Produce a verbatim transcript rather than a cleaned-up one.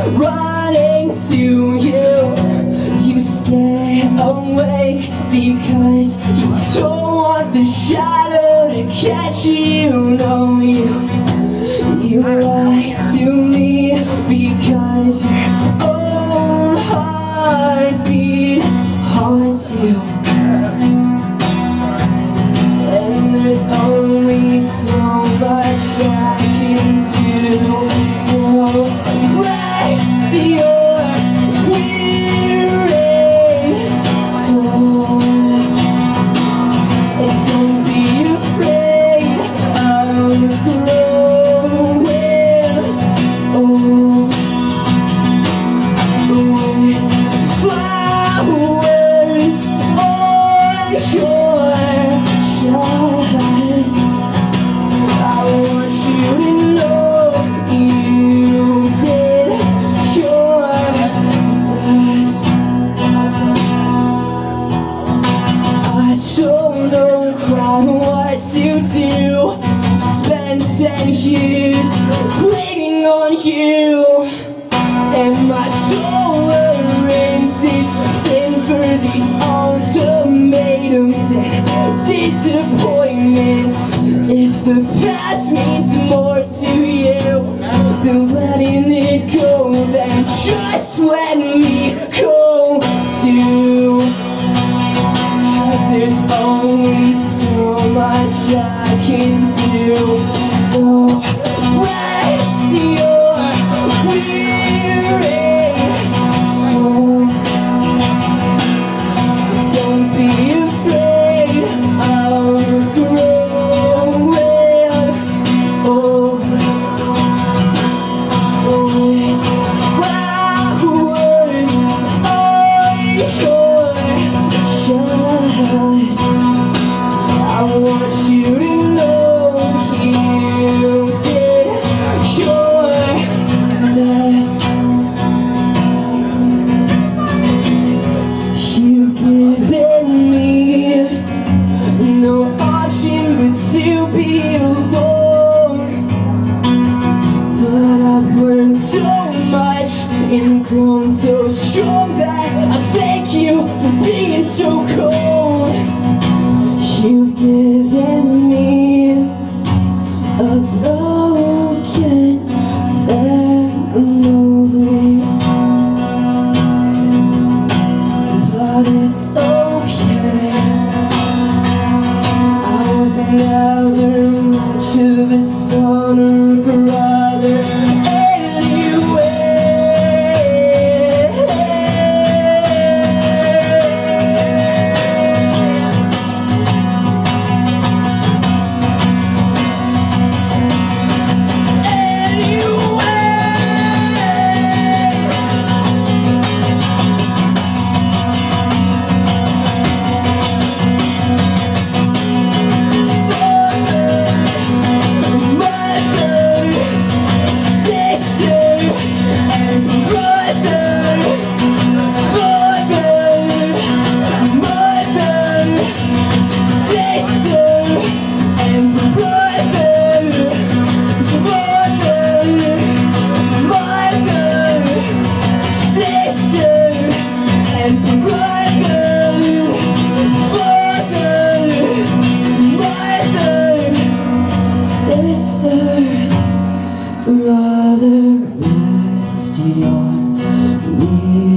running to you. You stay awake because you don't want the shadow to catch you. No, you, you lie to me because your own heartbeat haunts you. And there's only so much I can do. So rest your weary soul. And don't be afraid of growing old. With flowers on your chest, I want you to know you did your best. I don't know quite what to do. Spent ten years waiting on you, and my tolerance is thin for these ultimatums and disappointments. If the past means more to you than letting it go, then just let me go too. 'Cause there's only so much I can do. So rest your weary soul. Don't be afraid of growing old. With flowers on your chest, I want you to know you did your best. You've given me no option but to be alone. But I've learned so much and grown so strong that I thank you for being so cold. You've given me a broken family, but it's okay. I was never much of a son or a brother anyway. Brother, rest your weary